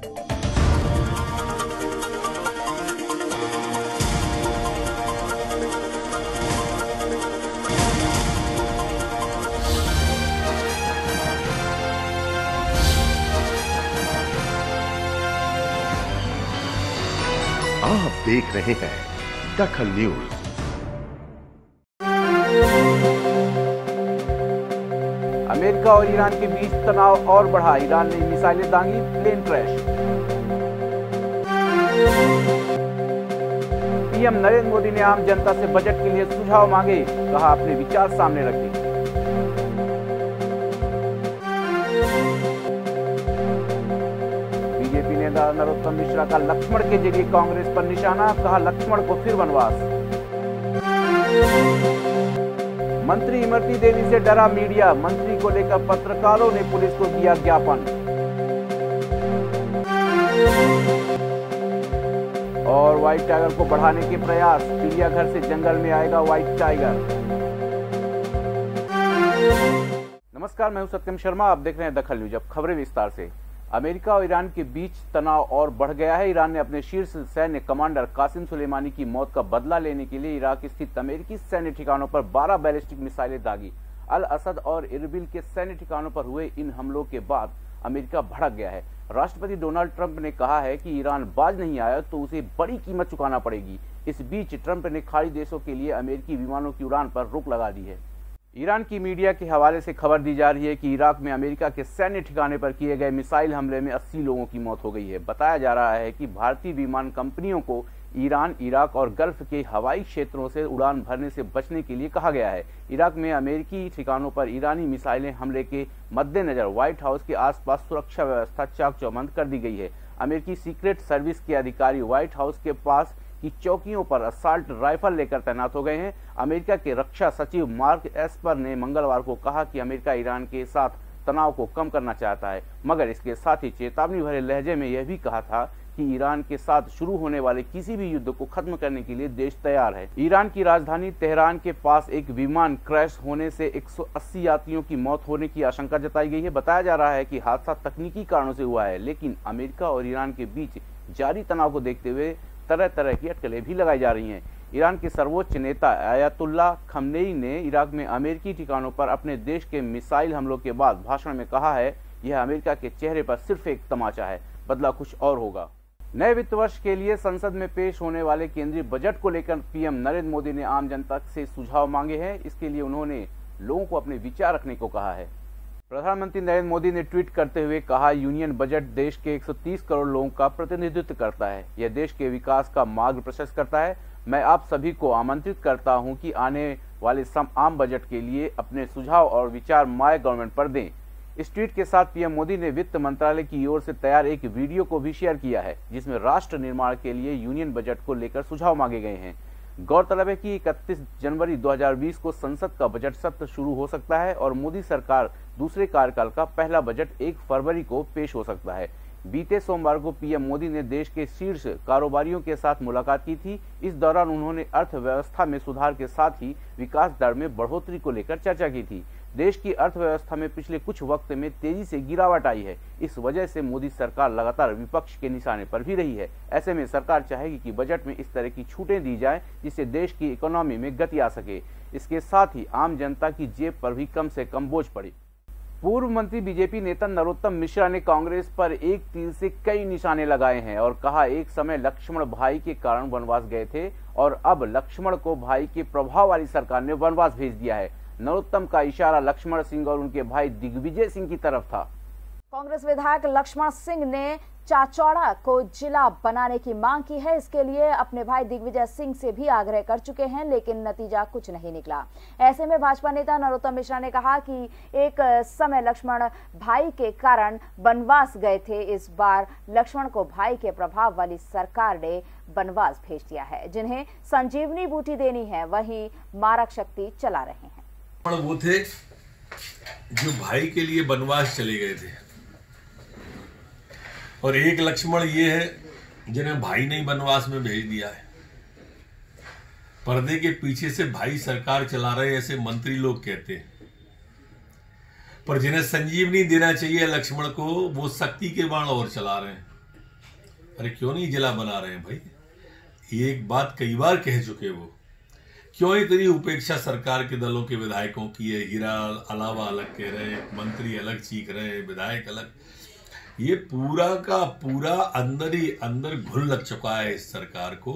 आप देख रहे हैं दखल न्यूज। अमेरिका और ईरान के बीच तनाव और बढ़ा, ईरान ने मिसाइलें दांगी, plane crash. PM Narendra Modi ने आम जनता से बजट के लिए सुझाव मांगे, कहा अपने विचार सामने रखें। बीजेपी नेता नरोत्तम मिश्रा का लक्ष्मण के जरिए कांग्रेस पर निशाना, कहा लक्ष्मण को फिर वनवास। मंत्री इमरती देवी से डरा मीडिया, मंत्री को लेकर पत्रकारों ने पुलिस को दिया ज्ञापन। और व्हाइट टाइगर को बढ़ाने के प्रयास, चिड़ियाघर से जंगल में आएगा व्हाइट टाइगर। नमस्कार, मैं हूं सत्यम शर्मा, आप देख रहे हैं दखल न्यूज। अब खबरें विस्तार से। अमेरिका और ईरान के बीच तनाव और बढ़ गया है। ईरान ने अपने शीर्ष सैन्य कमांडर कासिम सुलेमानी की मौत का बदला लेने के लिए इराक स्थित अमेरिकी सैन्य ठिकानों पर 12 बैलिस्टिक मिसाइलें दागी। अल असद और इरबिल के सैन्य ठिकानों पर हुए इन हमलों के बाद अमेरिका भड़क गया है। राष्ट्रपति डोनाल्ड ट्रंप ने कहा है कि ईरान बाज नहीं आया तो उसे बड़ी कीमत चुकाना पड़ेगी। इस बीच ट्रंप ने खाड़ी देशों के लिए अमेरिकी विमानों की उड़ान पर रोक लगा दी है। ईरान की मीडिया के हवाले से खबर दी जा रही है कि इराक में अमेरिका के सैन्य ठिकाने पर किए गए मिसाइल हमले में 80 लोगों की मौत हो गई है। बताया जा रहा है कि भारतीय विमान कंपनियों को ईरान, इराक और गल्फ के हवाई क्षेत्रों से उड़ान भरने से बचने के लिए कहा गया है। इराक में अमेरिकी ठिकानों पर ईरानी मिसाइलें हमले के मद्देनजर व्हाइट हाउस के आसपास सुरक्षा व्यवस्था चाक चौबंद कर दी गई है। अमेरिकी सीक्रेट सर्विस के अधिकारी व्हाइट हाउस के पास की चौकियों पर असॉल्ट राइफल लेकर तैनात हो गए हैं। अमेरिका के रक्षा सचिव मार्क एस्पर ने मंगलवार को कहा कि अमेरिका ईरान के साथ तनाव को कम करना चाहता है, मगर इसके साथ ही चेतावनी भरे लहजे में यह भी कहा था कि ईरान के साथ शुरू होने वाले किसी भी युद्ध को खत्म करने के लिए देश तैयार है। ईरान की राजधानी तेहरान के पास एक विमान क्रैश होने से 180 यात्रियों की मौत होने की आशंका जताई गई है। बताया जा रहा है कि हादसा तकनीकी कारणों से हुआ है, लेकिन अमेरिका और ईरान के बीच जारी तनाव को देखते हुए तरह तरह की अटकलें भी लगाई जा रही हैं। ईरान के सर्वोच्च नेता आयतुल्लाह खमेनी ने इराक में अमेरिकी ठिकानों पर अपने देश के मिसाइल हमलों के बाद भाषण में कहा है, यह अमेरिका के चेहरे पर सिर्फ एक तमाचा है, बदला कुछ और होगा। नए वित्त वर्ष के लिए संसद में पेश होने वाले केंद्रीय बजट को लेकर पीएम नरेंद्र मोदी ने आम जनता से सुझाव मांगे हैं। इसके लिए उन्होंने लोगों को अपने विचार रखने को कहा है। प्रधानमंत्री नरेंद्र मोदी ने ट्वीट करते हुए कहा, यूनियन बजट देश के 130 करोड़ लोगों का प्रतिनिधित्व करता है। यह देश के विकास का मार्ग प्रशस्त करता है। मैं आप सभी को आमंत्रित करता हूं कि आने वाले आम बजट के लिए अपने सुझाव और विचार माय गवर्नमेंट पर दें। इस ट्वीट के साथ पीएम मोदी ने वित्त मंत्रालय की ओर से तैयार एक वीडियो को भी शेयर किया है, जिसमें राष्ट्र निर्माण के लिए यूनियन बजट को लेकर सुझाव मांगे गए हैं। गौरतलब है कि 31 जनवरी 2020 को संसद का बजट सत्र शुरू हो सकता है और मोदी सरकार दूसरे कार्यकाल का पहला बजट 1 फरवरी को पेश हो सकता है। बीते सोमवार को पीएम मोदी ने देश के शीर्ष कारोबारियों के साथ मुलाकात की थी। इस दौरान उन्होंने अर्थव्यवस्था में सुधार के साथ ही विकास दर में बढ़ोतरी को लेकर चर्चा की थी। देश की अर्थव्यवस्था में पिछले कुछ वक्त में तेजी से गिरावट आई है। इस वजह से मोदी सरकार लगातार विपक्ष के निशाने पर भी रही है। ऐसे में सरकार चाहेगी कि बजट में इस तरह की छूटें दी जाएं, जिससे देश की इकोनॉमी में गति आ सके। इसके साथ ही आम जनता की जेब पर भी कम से कम बोझ पड़े। पूर्व मंत्री बीजेपी नेता नरोत्तम मिश्रा ने कांग्रेस पर एक तीर से कई निशाने लगाए हैं और कहा, एक समय लक्ष्मण भाई के कारण वनवास गए थे और अब लक्ष्मण को भाई के प्रभाव वाली सरकार ने वनवास भेज दिया है। नरोत्तम का इशारा लक्ष्मण सिंह और उनके भाई दिग्विजय सिंह की तरफ था। कांग्रेस विधायक लक्ष्मण सिंह ने चाचौड़ा को जिला बनाने की मांग की है। इसके लिए अपने भाई दिग्विजय सिंह से भी आग्रह कर चुके हैं, लेकिन नतीजा कुछ नहीं निकला। ऐसे में भाजपा नेता नरोत्तम मिश्रा ने कहा कि एक समय लक्ष्मण भाई के कारण वनवास गए थे, इस बार लक्ष्मण को भाई के प्रभाव वाली सरकार ने वनवास भेज दिया है। जिन्हें संजीवनी बूटी देनी है, वहीं मारक शक्ति चला रहे हैं। वो थे जो भाई के लिए वनवास चले गए थे और एक लक्ष्मण ये है जिन्हें भाई ने वनवास में भेज दिया है। पर्दे के पीछे से भाई सरकार चला रहे ऐसे मंत्री लोग कहते हैं, पर जिन्हें संजीवनी देना चाहिए लक्ष्मण को, वो शक्ति के बाण और चला रहे हैं। अरे क्यों नहीं जिला बना रहे हैं भाई? ये एक बात कई बार कह चुके वो। क्यों इतनी उपेक्षा सरकार के दलों के विधायकों की है? हीरा अलावा अलग कह रहे, मंत्री अलग चीख रहे, विधायक अलग। ये पूरा का पूरा अंदर ही अंदर घुन लग चुका है इस सरकार को।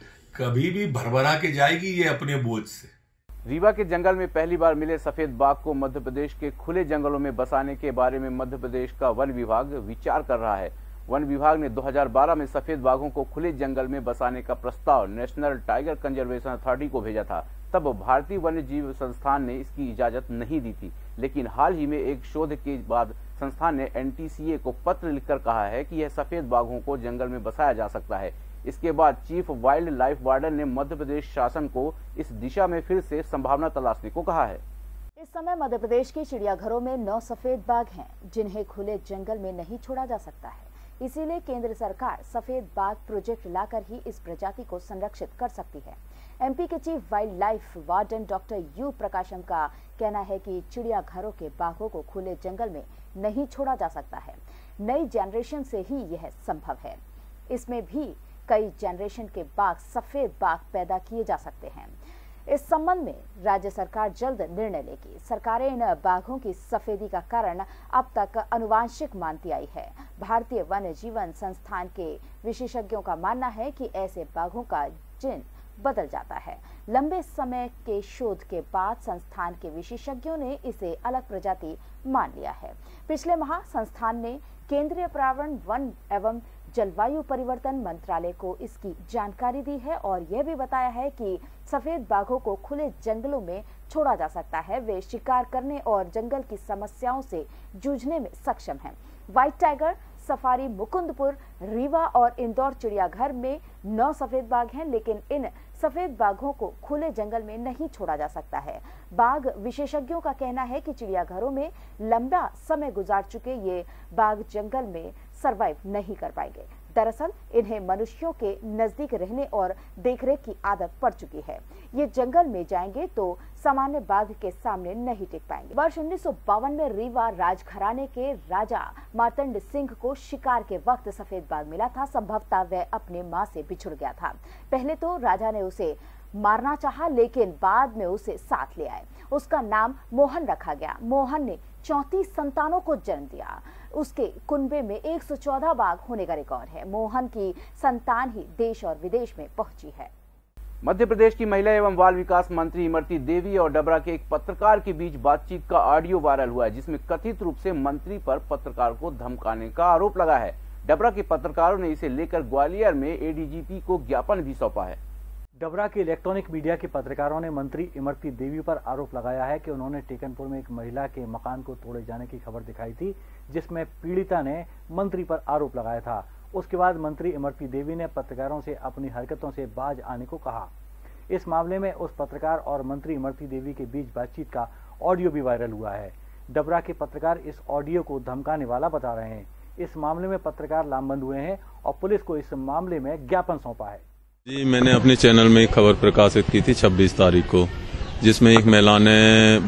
कभी भी भरभरा के जाएगी ये अपने बोझ से। रीवा के जंगल में पहली बार मिले सफेद बाघ को मध्य प्रदेश के खुले जंगलों में बसाने के बारे में मध्य प्रदेश का वन विभाग विचार कर रहा है। वन विभाग ने 2012 में सफेद बाघों को खुले जंगल में बसाने का प्रस्ताव नेशनल टाइगर कंजर्वेशन अथॉरिटी को भेजा था। तब भारतीय वन्य जीव संस्थान ने इसकी इजाजत नहीं दी थी, लेकिन हाल ही में एक शोध के बाद संस्थान ने NTCA को पत्र लिखकर कहा है कि यह सफेद बाघों को जंगल में बसाया जा सकता है। इसके बाद चीफ वाइल्ड लाइफ वार्डन ने मध्य प्रदेश शासन को इस दिशा में फिर से संभावना तलाशने को कहा है। इस समय मध्य प्रदेश के चिड़ियाघरों में 9 सफेद बाघ हैं, जिन्हें खुले जंगल में नहीं छोड़ा जा सकता है। इसीलिए केंद्र सरकार सफेद बाघ प्रोजेक्ट लाकर ही इस प्रजाति को संरक्षित कर सकती है। MP के chief wildlife warden doctor U Prakasam का कहना है कि चिड़ियाघरों के बाघों को खुले जंगल में नहीं छोड़ा जा सकता है। नई जनरेशन से ही यह संभव है। इसमें भी कई जनरेशन के बाघ सफेद बाघ पैदा किए जा सकते हैं। इस संबंध में राज्य सरकार जल्द निर्णय लेगी। सरकारें इन बाघों की सफेदी का कारण अब तक अनुवांशिक मानती आई है। भारतीय वन्य जीवन संस्थान के विशेषज्ञों का मानना है कि ऐसे बाघों का जीन बदल जाता है। लंबे समय के शोध के बाद संस्थान के विशेषज्ञों ने इसे अलग प्रजाति मान लिया है। पिछले माह संस्थान ने केंद्रीय पर्यावरण, वन एवं जलवायु परिवर्तन मंत्रालय को इसकी जानकारी दी है और यह भी बताया है कि सफेद बाघों को खुले जंगलों में छोड़ा जा सकता है। वे शिकार करने और जंगल की समस्याओं से जूझने में सक्षम हैं। White tiger safari Mukundpur, Rewa और इंदौर चिड़ियाघर में 9 सफेद बाघ हैं, लेकिन इन सफेद बाघों को खुले जंगल में नहीं छोड़ा जा सकता है। बाघ विशेषज्ञों का कहना है कि चिड़ियाघरों में लंबा समय गुजार चुके ये बाघ जंगल में सरवाइव नहीं कर पाएंगे। दरअसल इन्हें मनुष्यों के नजदीक रहने और देखरेख की आदत पड़ चुकी है। ये जंगल में जाएंगे तो सामान्य बाघ के सामने नहीं टिक पाएंगे। वर्ष 1952 में रीवा राजघराने के राजा मार्तंड सिंह को शिकार के वक्त सफेद बाघ मिला था। संभवतः वह अपने मां से बिछुड़ गया था। पहले तो राजा ने उसे मारना चाहा, लेकिन बाद में उसे साथ ले आए। उसका नाम मोहन रखा गया। मोहन ने 34 संतानों को जन्म दिया। उसके कुनबे में 114 बाघ होने का रिकॉर्ड है। मोहन की संतान ही देश और विदेश में पहुंची है। मध्य प्रदेश की महिला एवं बाल विकास मंत्री इमरती देवी और डबरा के एक पत्रकार के बीच बातचीत का ऑडियो वायरल हुआ है, जिसमें कथित रूप से मंत्री पर पत्रकार को धमकाने का आरोप लगा है। डबरा के पत्रकारों ने इसे लेकर ग्वालियर में ADGP को ज्ञापन भी सौंपा है। डबरा के इलेक्ट्रॉनिक मीडिया के पत्रकारों ने मंत्री इमरती देवी पर आरोप लगाया है कि उन्होंने टेकनपुर में एक महिला के मकान को तोड़े जाने की खबर दिखाई थी, जिसमें पीड़िता ने मंत्री पर आरोप लगाया था। उसके बाद मंत्री इमरती देवी ने पत्रकारों से अपनी हरकतों से बाज आने को कहा। इस मामले में उस पत्रकार और मंत्री इमरती देवी के बीच बातचीत का ऑडियो भी वायरल हुआ है। डबरा के पत्रकार इस ऑडियो को धमकाने वाला बता रहे हैं। इस मामले में पत्रकार लामबंद हुए हैं और पुलिस को इस मामले में ज्ञापन सौंपा है। जी, मैंने अपने चैनल में एक खबर प्रकाशित की थी 26 तारीख को, जिसमें एक महिला ने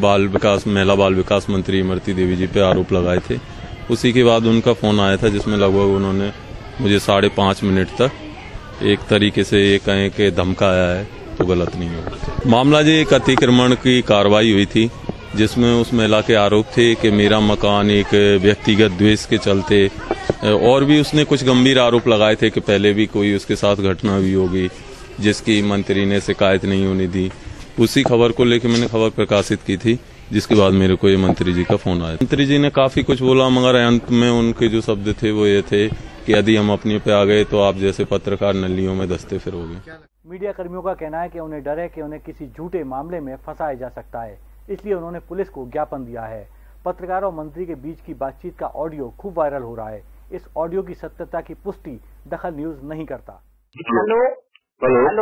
महिला बाल विकास मंत्री इमरती देवी जी पे आरोप लगाए थे। उसी के बाद उनका फोन आया था, जिसमें लगभग उन्होंने मुझे 5.5 मिनट तक एक तरीके से ये कहें कि धमकाया है, तो गलत नहीं होगा। मामला जी एक अतिक्रमण की कार्रवाई हुई थी, जिसमें उस महिला के आरोप थे कि मेरा मकान एक व्यक्तिगत द्वेष के चलते, और भी उसने कुछ गंभीर आरोप लगाए थे कि पहले भी कोई उसके साथ घटना हुई होगी जिसकी मंत्री ने शिकायत नहीं होने दी। उसी खबर को लेकर मैंने खबर प्रकाशित की थी, जिसके बाद मेरे को ये मंत्री जी का फोन आया। मंत्री जी ने काफी कुछ बोला, मगर अंत में उनके जो शब्द थे वो ये थे कि यदि हम अपने पे आ गए तो आप जैसे पत्रकार नलियों में दस्ते फिरोगे। मीडिया कर्मियों का कहना है कि उन्हें डर है कि उन्हें किसी झूठे मामले में फंसाया जा सकता है, इसलिए उन्होंने पुलिस को ज्ञापन दिया है। पत्रकार और मंत्री के बीच की बातचीत का ऑडियो खूब वायरल हो रहा है। इस ऑडियो की सत्यता की पुष्टि दखल न्यूज नहीं करता। हेलो हेलो हेलो,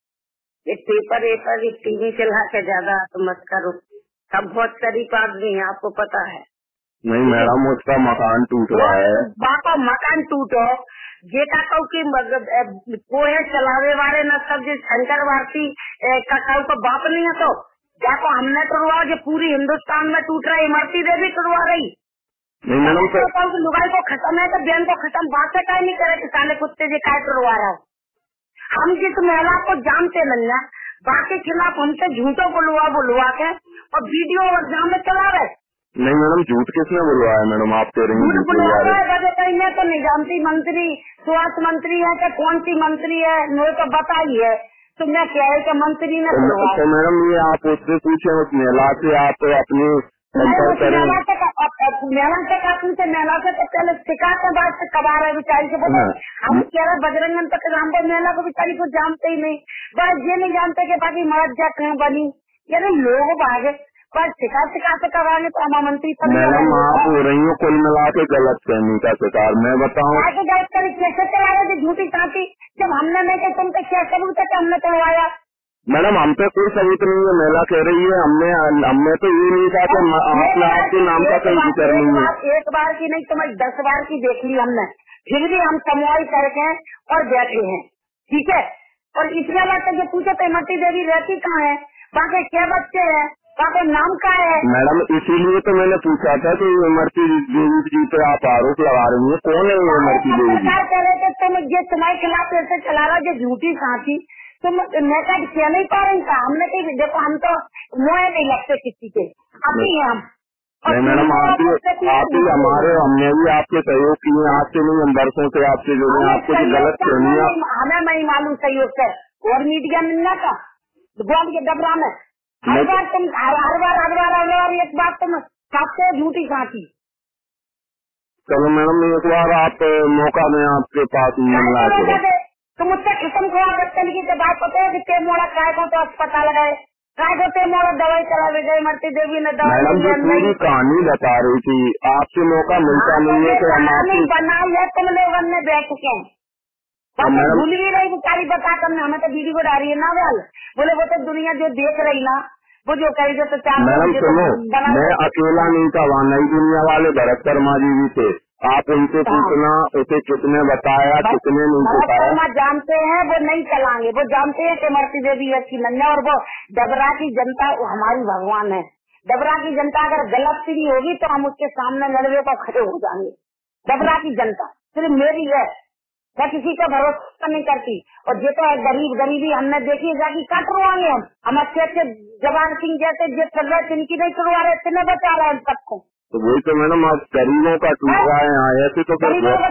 ये पेपर टीवी चला के ज्यादा तो मत करो। सब बहुत शरीफ आदमी है, आपको पता है। नहीं मैडम, उसका मकान टूट रहा है। बापा मकान टूटो जेटा कहू की कोहे चलावे वाले न सब जो शंकर भारती कहू को बाप नहीं है, तो जाको हमने टुड़वा जो पूरी हिंदुस्तान में टूट रहा है, इमरती देवी टुड़वा रही। नहीं मैडम लुगाई को खत्म है तो बहन को खत्म, बात से नहीं करे कि साले कुत्ते जी काय करवा रहा हूँ। हम जिस महिला को जानते नहीं है, बाकी खिलाफ हमसे झूठों बुलवा के और वीडियो और जाम में चला रहे। नहीं मैडम, झूठ किसने बुलवाया मैडम? आप कह रही हैं बुलवा रहे। मैं तो नहीं जानती मंत्री स्वास्थ्य मंत्री है कि कौन सी मंत्री है, मुझे तो बताई है। तो मैं क्या है कि मंत्री ने तो मैडम ये आप उससे पूछे, उस महिला से आप अपनी संपर्क करें। महिला से तो पहले शिकायत के बाद से कबा रहे बेचारी से बोले हम कह रहे बजरंगन तक हमको महिला को बेचारी को जानते ही नहीं, बस ये नहीं जानते कि बाकी मर्द जा कहीं बनी, यानी लोग भागे बस शिकायत करवाने तो हम मंत्री। मैडम आप हो रही हो कुल मिला के गलत फहमी का शिकार। मैं बताऊँ गलत करी कैसे चला रहे थे झूठी साथी, जब हमने नहीं कि तुम पे क्या सबूत है कि हमने करवाया। मैडम हम पे कोई सबूत नहीं है, महिला कह रही है हमने तो ये नहीं कहा कि आपने आपके नाम का कोई जिक्र नहीं है। एक बार की नहीं तुम्हारी 10 बार की देख ली हमने, फिर भी हम समवाई करके और बैठे हैं, ठीक है। और इसके बाद जो पूछे तो इमरती देवी रहती कहाँ है, बाकी क्या बच्चे हैं, बाकी नाम क्या है। मैडम इसीलिए तो मैंने पूछा था कि इमरती देवी जी पे आप आरोप लगा रही है, कौन है वो इमरती देवी जी? कह रहे थे तुम ये तुम्हारे खिलाफ ऐसे चला रहा जो झूठी साथी, तुम मैं क्या नहीं पा रही था। हमने कहीं देखो हम तो मोए नहीं लगते किसी के, अभी हम नहीं मैडम आप ही हमारे हमने भी आपके सहयोग किए, आपसे नहीं हम बरसों से आपसे जुड़े, आपको जो गलत फहमियां हमें नहीं मालूम सहयोग से और मीडिया मिलना का गोल के डबरा में हर बार तुम हर बार एक बात तुम सबसे झूठी साथी। चलो मैडम एक बार आप मौका में आपके पास मिलना है तो मुझसे खत्म हुआ बच्चन की बात पता है कि ते मोड़ा काय को तो अस्पताल गए, काय को ते मोड़ा दवाई चला गए, इमरती देवी ने दवाई। मैडम जो पूरी कहानी बता रही थी, आपसे मौका मिलता नहीं है तो हम आपकी बनाई है तुम लोगों ने बैठ के भूल भी रही बेचारी बता कर हमें तो वीडियो डाल रही है ना वाल बोले वो तो दुनिया जो देख रही ना वो जो कही जो तो चार। मैडम सुनो मैं अकेला नहीं था, वहाँ नई दुनिया वाले भरत शर्मा जी भी थे, आप उनसे पूछना उसे कितने बताया कितने नहीं बताया। जानते हैं वो नहीं चलाएंगे, वो जानते हैं कि इमरती देवी अच्छी नहीं है और वो डबरा की जनता हमारी भगवान है। डबरा की जनता अगर गलत भी होगी तो हम उसके सामने लड़वे पर खड़े हो जाएंगे। डबरा की जनता सिर्फ मेरी है, मैं किसी का भरोसा नहीं करती। और जो तो गरीबी हमने देखी जाके कट रुआंगे हम अच्छे जवान सिंह जैसे जो चल रहे जिनकी नहीं करवा रहे इतने बचा रहे हैं सबको। तो वही तो मैडम आप गरीबों का टूट रहा है यहाँ, ऐसे तो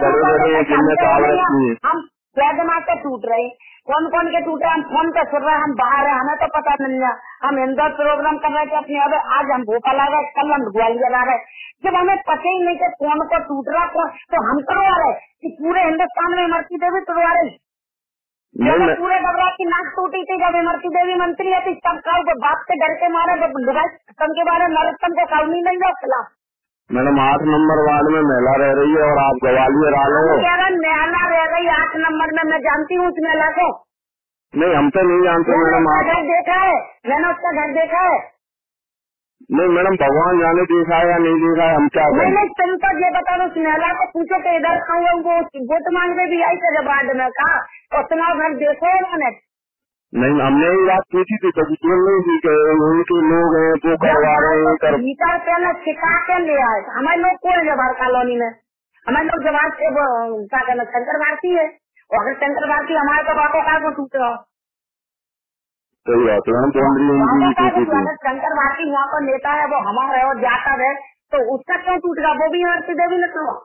हम वेदना से टूट रहे, कौन कौन के टूट रहे हम फोन पे सुन रहे, हम बाहर है हमें तो पता नहीं है। हम इंदौर प्रोग्राम कर रहे थे अपने, अब आज हम भोपाल आ गए, कल हम ग्वालियर आ रहे, जब हमें पता ही नहीं कि कौन को टूट रहा कौन, तो हम करवा रहे कि पूरे हिंदुस्तान में इमरती देवी तुड़वा रही। पूरे डबरा की नाक टूटी थी जब इमरती देवी मंत्री है, सब बात से डर के मारे के बारे में नरोत्तम को कानूनी नहीं जाओ खिलाफ। मैडम 8 नंबर वार्ड में महिला रह रही है और आप ग्वालियर आ रहे हो। महिला रह रही 8 नंबर में, मैं जानती हूँ उस महिला को। नहीं हम तो नहीं जानते मैडम, आप घर देखा है, मैंने उसका घर देखा है। नहीं मैडम भगवान जाने देखा है या नहीं देखा है, हम क्या नहीं तुम तो ये बता दो, उस महिला को पूछो तो इधर खाऊंगा वो वोट मांगने भी आई थे जब वार्ड में कहा और तुम्हारा घर देखो उन्होंने। नहीं हमने ये बात पूछी थी तो नहीं थी कि उनके लोग हैं जो करवा रहे हैं पहले सिखा के ले आए। हमारे लोग कौन है जवाहर कॉलोनी में, हमारे लोग जवाहर से क्या कहना शंकर भारती है, और अगर शंकर भारती हमारे तो बातों का को टूट रहा। सही बात है, शंकर भारती वहाँ पर नेता है वो हमारा है और जाता है तो उसका क्यों टूट रहा, वो भी इमरती देवी ने करवा।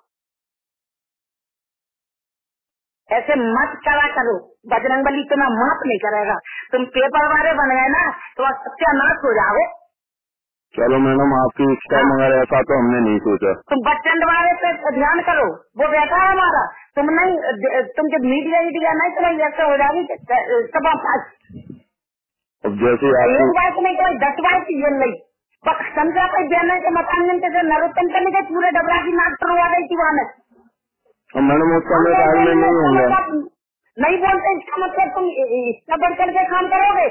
ऐसे मत करा करो, बजरंगबली तुम्हें माफ नहीं करेगा, तुम पेपर वाले बन गए ना तो सत्यानाश हो जाओ। चलो मैडम आपकी इच्छा, मगर ऐसा तो हमने नहीं सोचा। तुम बच्चन वाले पे ध्यान करो, वो बैठा है हमारा, तुम नहीं तुम जब मीडिया नहीं तुम्हें ऐसे हो जाएगी सब। अब जैसे एक बात नहीं कोई 10 बार की जेल नहीं, बस समझा कोई देने के मकान से नरोत्तम करने के पूरे डबरा की नाक तोड़वा गई थी वहाँ में। मैडम उसका नहीं होगा, नहीं बोलते इसका मतलब तुम इसका बढ़ करके काम करोगे।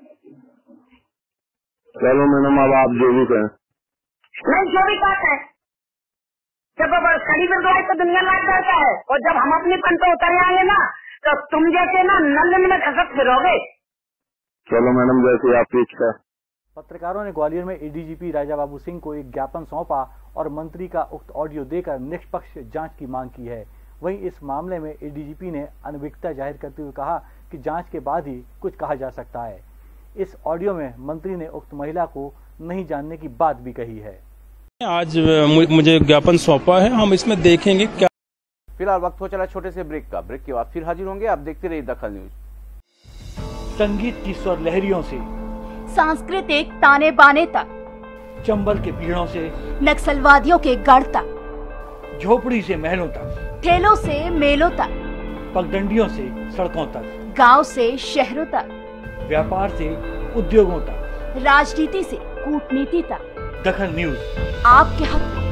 चलो मैडम अब आप जो भी कहें। नहीं जो भी बात है, जब करीब दवाई तो दुनिया लाग जाता है और जब हम अपनी पंत उतर आएंगे ना तो तुम जैसे ना नल में खसक फिरोगे। चलो मैडम जैसे आपकी इच्छा। पत्रकारों ने ग्वालियर में एडीजीपी राजा बाबू सिंह को एक ज्ञापन सौंपा और मंत्री का उक्त ऑडियो देकर निष्पक्ष जांच की मांग की है। वहीं इस मामले में एडीजीपी ने अनभिज्ञता जाहिर करते हुए कहा कि जांच के बाद ही कुछ कहा जा सकता है। इस ऑडियो में मंत्री ने उक्त महिला को नहीं जानने की बात भी कही है। आज मुझे ज्ञापन सौंपा है, हम इसमें देखेंगे क्या। फिलहाल वक्त हो चला छोटे से ब्रेक का। ब्रेक के बाद फिर हाजिर होंगे। आप देखते रहिए दखल न्यूज। संगीत की स्वर लहरियों से सांस्कृतिक ताने बाने तक, चंबल के पीड़ों से नक्सलवादियों के गढ़ तक, झोपड़ी से महलों तक, ठेलों से मेलों तक, पगडंडियों से सड़कों तक, गांव से शहरों तक, व्यापार से उद्योगों तक, राजनीति से कूटनीति तक, दखल न्यूज आपके हक में।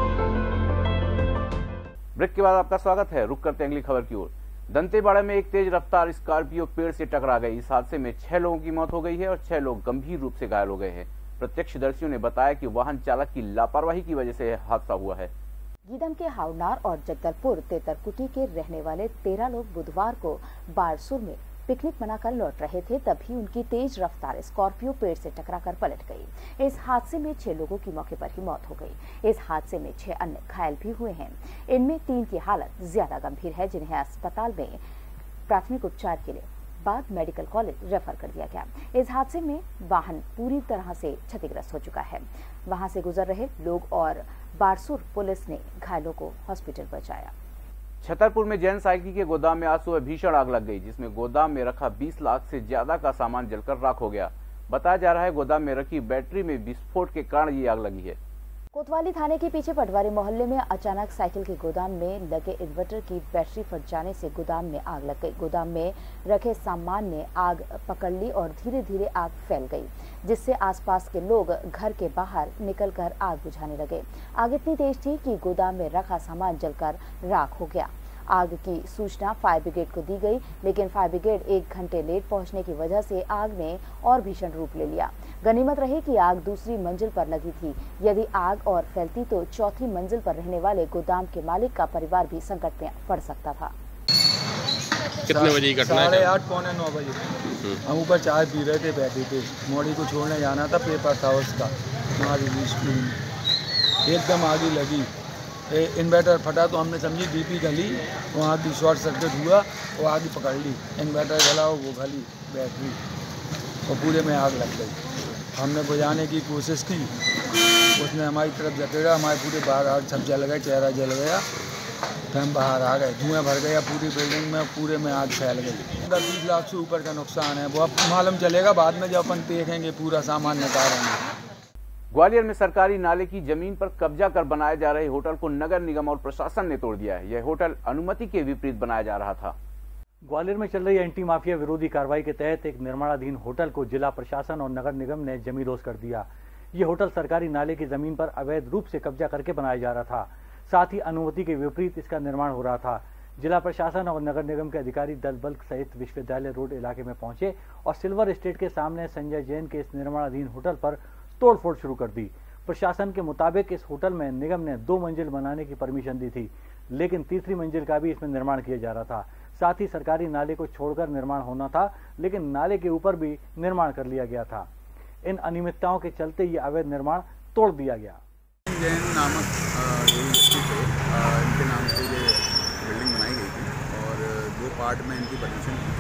ब्रेक के बाद आपका स्वागत है। रुक करते हैं अगली खबर की ओर। दंतेवाड़ा में एक तेज रफ्तार स्कॉर्पियो पेड़ से टकरा गई। इस हादसे में 6 लोगों की मौत हो गई है और 6 लोग गंभीर रूप से घायल हो गए हैं। प्रत्यक्षदर्शियों ने बताया कि वाहन चालक की लापरवाही की वजह से हादसा हुआ है। गीदम के हावनार और जगदलपुर तेतरकुटी के रहने वाले 13 लोग बुधवार को बारसूर में पिकनिक मनाकर लौट रहे थे, तभी उनकी तेज रफ्तार स्कॉर्पियो पेड़ से टकराकर पलट गई। इस हादसे में 6 लोगों की मौके पर ही मौत हो गई। इस हादसे में 6 अन्य घायल भी हुए हैं। इनमें 3 की हालत ज्यादा गंभीर है, जिन्हें अस्पताल में प्राथमिक उपचार के लिए बाद मेडिकल कॉलेज रेफर कर दिया गया। इस हादसे में वाहन पूरी तरह से क्षतिग्रस्त हो चुका है। वहां से गुजर रहे लोग और बारसूर पुलिस ने घायलों को हॉस्पिटल पहुंचाया। छतरपुर में जैन साइकिल के गोदाम में आज सुबह भीषण आग लग गई, जिसमें गोदाम में रखा 20 लाख से ज्यादा का सामान जलकर राख हो गया। बताया जा रहा है गोदाम में रखी बैटरी में विस्फोट के कारण ये आग लगी है। कोतवाली थाने के पीछे पटवारी मोहल्ले में अचानक साइकिल के गोदाम में लगे इन्वर्टर की बैटरी फट जाने से गोदाम में आग लग गई। गोदाम में रखे सामान ने आग पकड़ ली और धीरे धीरे आग फैल गई, जिससे आसपास के लोग घर के बाहर निकलकर आग बुझाने लगे। आग इतनी तेज थी कि गोदाम में रखा सामान जलकर राख हो गया। आग की सूचना फायर ब्रिगेड को दी गई, लेकिन फायर ब्रिगेड 1 घंटे लेट पहुंचने की वजह से आग ने और भीषण रूप ले लिया। गनीमत रही कि आग दूसरी मंजिल पर लगी थी। यदि आग और फैलती तो चौथी मंजिल पर रहने वाले गोदाम के मालिक का परिवार भी संकट में पड़ सकता था। कितने बजे की घटना है? 8:30 पौने 9 बजे हम ऊपर चाय पी रहे थे, बैठे थे। मोड़ी को छोड़ने जाना था, पेपर था उसका। हमारी स्कूल में एकदम आग लगी। इन्वर्टर फटा तो हमने समझी डीपी गली, वहाँ की शॉर्ट सर्किट हुआ, वो आग पकड़ ली। इन्वर्टर जला, वो गली बैटरी, और पूरे में आग लग गई। हमने बुझाने की कोशिश की, उसने हमारी तरफ जकेड़ा, हमारे पूरे बाहर आग सब जल गए, चेहरा जल गया। फिर हम बाहर आ गए, धुआं भर गया पूरी बिल्डिंग में, पूरे में आग फैल गई। 20 लाख से ऊपर का नुकसान है, वो अब मालूम चलेगा बाद में जब अपन देखेंगे पूरा सामान निकालेंगे। ग्वालियर में सरकारी नाले की जमीन पर कब्जा कर बनाए जा रहे होटल को नगर निगम और प्रशासन ने तोड़ दिया है। यह होटल अनुमति के विपरीत बनाया जा रहा था। ग्वालियर में चल रही एंटी माफिया विरोधी कार्रवाई के तहत एक निर्माणाधीन होटल को जिला प्रशासन और नगर निगम ने जमींदोज कर दिया। ये होटल सरकारी नाले की जमीन पर अवैध रूप से कब्जा करके बनाया जा रहा था, साथ ही अनुमति के विपरीत इसका निर्माण हो रहा था। जिला प्रशासन और नगर निगम के अधिकारी दल बल्क सहित विश्वविद्यालय रोड इलाके में पहुंचे और सिल्वर एस्टेट के सामने संजय जैन के इस निर्माणाधीन होटल पर तोड़फोड़ शुरू कर दी। प्रशासन के मुताबिक इस होटल में निगम ने 2 मंजिल बनाने की परमिशन दी थी, लेकिन तीसरी मंजिल का भी इसमें निर्माण किया जा रहा था। साथ ही सरकारी नाले को छोड़कर निर्माण होना था, लेकिन नाले के ऊपर भी निर्माण कर लिया गया था। इन अनियमितताओं के चलते ये अवैध निर्माण तोड़ दिया गया। जैन नामक जो व्यक्ति थे, इनके नाम से ये बिल्डिंग बनाई गई थी और 2 पार्ट में इनकी परमिशन थी।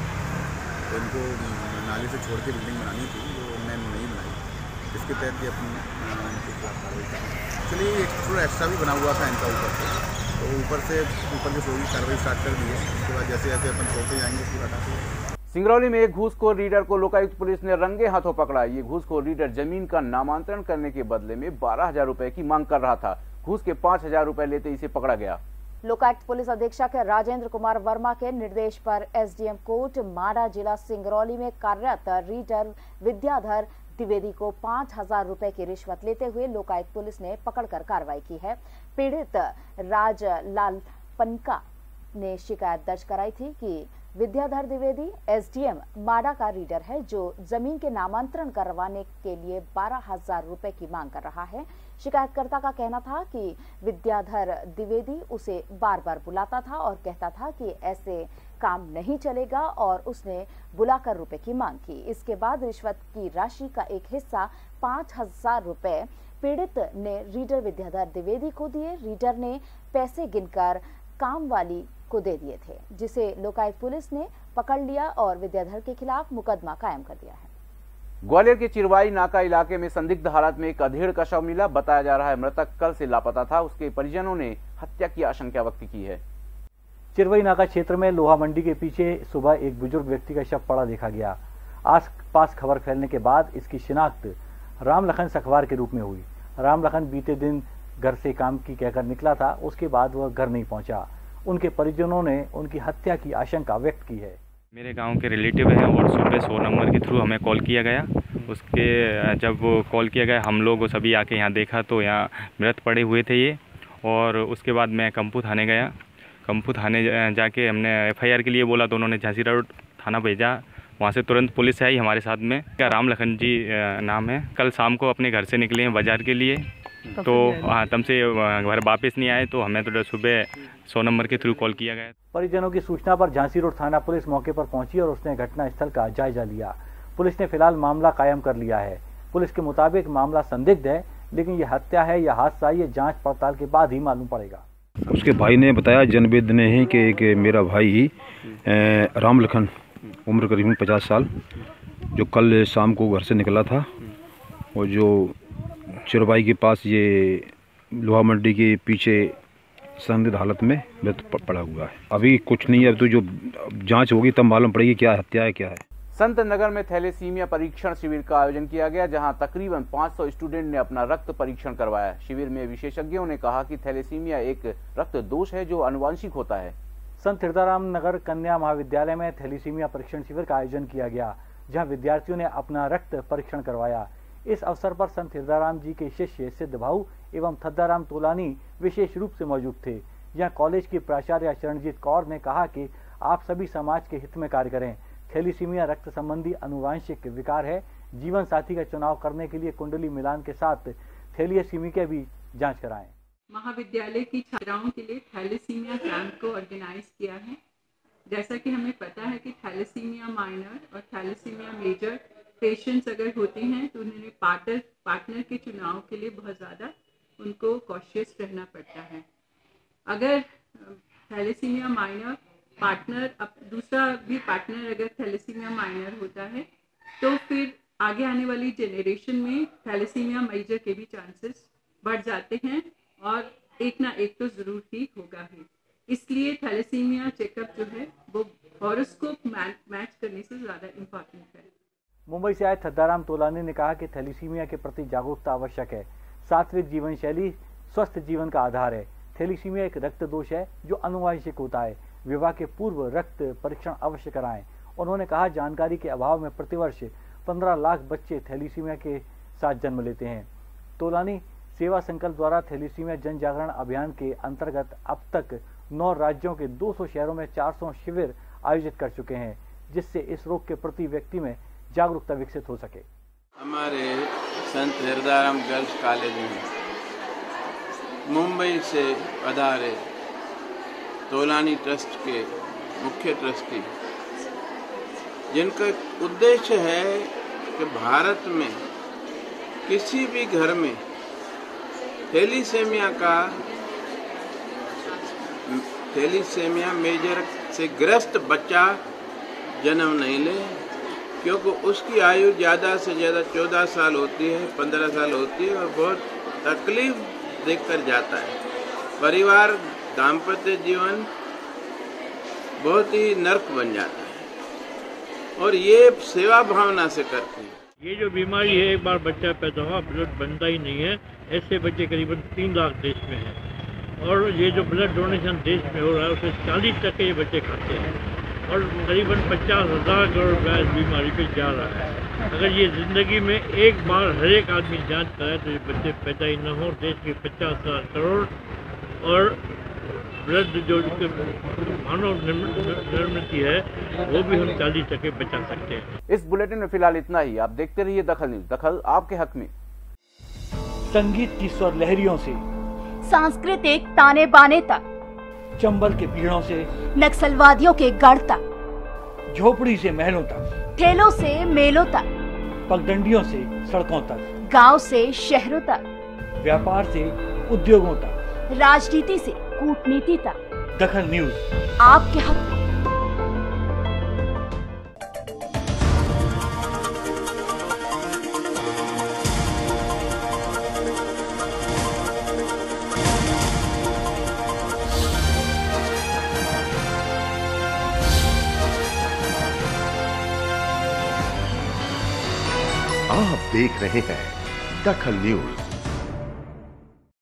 तो इनको नाले से छोड़ के बिल्डिंग बनानी थी, जो उन्होंने नहीं बनाई, जिसके तहत ये अपनी इनके खिलाफ कार्रवाई की। चलिए एक थोड़ा एक्स्ट्रा भी बना हुआ था इनका ऊपर से, तो ऊपर जो सोई कार्रवाई स्टार्ट कर दी है। उसके बाद जैसे जैसे अपन छोड़ते जाएंगे पूरा हटाते। सिंगरौली में एक घूसखोर रीडर को लोकायुक्त पुलिस ने रंगे हाथों पकड़ा। ये घूसखोर रीडर जमीन का नामांतरण करने के बदले में 12,000 रुपए की मांग कर रहा था। घूस के 5,000 रुपए लेते इसे पकड़ा गया। लोकायुक्त पुलिस अधीक्षक राजेंद्र कुमार वर्मा के निर्देश पर एसडीएम कोर्ट माडा जिला सिंगरौली में कार्यरत रीडर विद्याधर द्विवेदी को 5,000 रुपए की रिश्वत लेते हुए लोकायुक्त पुलिस ने पकड़कर कार्रवाई की है। पीड़ित राजलाल पनका ने शिकायत दर्ज कराई थी कि विद्याधर द्विवेदी एसडीएम माडा का रीडर है, जो जमीन के नामांतरण करवाने के लिए 12,000 रुपए की मांग कर रहा है। शिकायतकर्ता का कहना था कि विद्याधर द्विवेदी उसे बार बार बुलाता था और कहता था कि ऐसे काम नहीं चलेगा, और उसने बुलाकर रुपए की मांग की। इसके बाद रिश्वत की राशि का एक हिस्सा 5,000 रुपए पीड़ित ने रीडर विद्याधर द्विवेदी को दिए। रीडर ने पैसे गिनकर काम वाली को दे दिए थे, जिसे लोकायुक्त पुलिस ने पकड़ लिया और विद्याधर के खिलाफ मुकदमा कायम कर दिया है। ग्वालियर के चिरवाई नाका इलाके में संदिग्ध हालत में एक अधेड़ का शव मिला। बताया जा रहा है मृतक कल से लापता था। उसके परिजनों ने हत्या की आशंका व्यक्त की है। चिरवाई नाका क्षेत्र में लोहा मंडी के पीछे सुबह एक बुजुर्ग व्यक्ति का शव पड़ा देखा गया। आस पास खबर फैलने के बाद इसकी शिनाख्त राम लखन सखवार के रूप में हुई। राम लखन बीते दिन घर से काम की कहकर निकला था, उसके बाद वह घर नहीं पहुंचा। उनके परिजनों ने उनकी हत्या की आशंका व्यक्त की है। मेरे गांव के रिलेटिव हैं, व्हाट्सएप पे 100 नंबर के थ्रू हमें कॉल किया गया। उसके जब वो कॉल किया गया हम लोग सभी आके यहाँ देखा तो यहाँ मृत पड़े हुए थे ये। और उसके बाद मैं कंपू थाने गया। कंपू थाने जाके हमने FIR के लिए बोला तो उन्होंने झांसी रोड थाना भेजा। वहाँ से तुरंत पुलिस आई हमारे साथ में। क्या राम लखन जी नाम है। कल शाम को अपने घर से निकले हैं बाज़ार के लिए, तो हाँ तब से घर वापस नहीं आए। तो हमें तो सुबह 100 नंबर के थ्रू कॉल किया गया। परिजनों की सूचना पर झांसी रोड थाना पुलिस मौके पर पहुंची और उसने घटनास्थल का जायजा लिया। पुलिस ने फिलहाल मामला कायम कर लिया है। पुलिस के मुताबिक मामला संदिग्ध है, लेकिन यह हत्या है या हादसा ये जांच पड़ताल के बाद ही मालूम पड़ेगा। उसके भाई ने बताया, जनवेद ने है कि एक मेरा भाई राम लखन उम्र करीबन 50 साल, जो कल शाम को घर से निकला था और जो चिरवाई के पास ये लोहा मंडी के पीछे संदिग्ध हालत में मृत पड़ा हुआ है। अभी कुछ नहीं है, अब तो जो जांच होगी तब मालूम पड़ेगी क्या हत्या है क्या है। संत नगर में थैलेसीमिया परीक्षण शिविर का आयोजन किया गया, जहां तकरीबन 500 स्टूडेंट ने अपना रक्त परीक्षण करवाया। शिविर में विशेषज्ञों ने कहा कि थैलेसीमिया एक रक्त दोष है जो आनुवंशिक होता है। संत हिरदाराम नगर कन्या महाविद्यालय में थैलेसीमिया परीक्षण शिविर का आयोजन किया गया, जहां विद्यार्थियों ने अपना रक्त परीक्षण करवाया। इस अवसर पर संत हिरदाराम जी के शिष्य सिद्ध भाऊ एवं थद्दाराम तोलानी विशेष रूप से मौजूद थे। यहाँ कॉलेज की प्राचार्य शरणजीत कौर ने कहा कि आप सभी समाज के हित में कार्य करें। थैलेसीमिया रक्त संबंधी आनुवंशिक विकार है। जीवन साथी का चुनाव करने के लिए कुंडली मिलान के साथ थैलेसीमिया की भी जांच कराएं। महाविद्यालय की छात्राओं के लिए थैलेसीमिया कैंप को ऑर्गेनाइज किया है। जैसा कि हमें पता है कि थैलेसीमिया माइनर और थैलेसीमिया मेजर पेशेंट्स अगर होते हैं तो उन्हें पार्टनर के चुनाव के लिए बहुत ज़्यादा उनको कॉशियस रहना पड़ता है। अगर थैलेसीमिया माइनर पार्टनर अब दूसरा भी पार्टनर अगर थैलेसीमिया माइनर होता है तो फिर आगे आने वाली जनरेशन में थैलेसीमिया मेजर के भी चांसेस बढ़ जाते हैं और एक ना एक तो ज़रूर ही होगा ही। इसलिए थैलेसीमिया चेकअप जो है वो हॉरोस्कोप मैच करने से ज़्यादा इम्पॉर्टेंट है। मुंबई से आए थद्दाराम तोलानी ने कहा कि थैलेसीमिया के प्रति जागरूकता आवश्यक है। सात्विक जीवन शैली स्वस्थ जीवन का आधार है। थैलेसीमिया एक रक्त दोष है जो आनुवंशिक होता है। विवाह के पूर्व रक्त परीक्षण अवश्य कराएं। उन्होंने कहा, जानकारी के अभाव में प्रतिवर्ष 15 लाख बच्चे थैलेसीमिया के साथ जन्म लेते हैं। तोलानी सेवा संकल्प द्वारा थैलेसीमिया जन जागरण अभियान के अंतर्गत अब तक 9 राज्यों के 200 शहरों में 400 शिविर आयोजित कर चुके हैं, जिससे इस रोग के प्रति व्यक्ति में जागरूकता विकसित हो सके। हमारे संत हिरदाराम गर्ल्स कॉलेज में मुंबई से पधारे तोलानी ट्रस्ट के मुख्य ट्रस्टी, जिनका उद्देश्य है कि भारत में किसी भी घर में थैलेसीमिया मेजर से ग्रस्त बच्चा जन्म नहीं ले, क्योंकि उसकी आयु ज़्यादा से ज़्यादा 14 साल होती है, 15 साल होती है और बहुत तकलीफ देखकर जाता है। परिवार दाम्पत्य जीवन बहुत ही नर्क बन जाता है और ये सेवा भावना से करते हैं। ये जो बीमारी है, एक बार बच्चा पैदा हुआ ब्लड बनता ही नहीं है। ऐसे बच्चे करीबन 3 लाख देश में हैं और ये जो ब्लड डोनेशन देश में हो रहा है उससे 40% ये बच्चे खाते हैं और करीबन 50,000 करोड़ रुपया इस बीमारी पे जा रहा है। अगर ये ज़िंदगी में एक बार हर एक आदमी जांच कराए तो ये बच्चे पैदा ही न हो। देश के 50,000 करोड़ और ब्लड जो मानव निर्मित है वो भी हम 40% बचा सकते हैं। इस बुलेटिन में फिलहाल इतना ही। आप देखते रहिए दखल न्यूज। दखल आपके हक में। संगीत की स्वर लहरियों से सांस्कृतिक ताने बाने तक, चंबल के पीड़ों से नक्सलवादियों के गढ़ तक, झोपड़ी से महलों तक, ठेलों से मेलों तक, पगडंडियों से सड़कों तक, गांव से शहरों तक, व्यापार से उद्योगों तक, राजनीति से कूटनीति तक, दखल न्यूज आपके हक में। आप देख रहे हैं दखल न्यूज।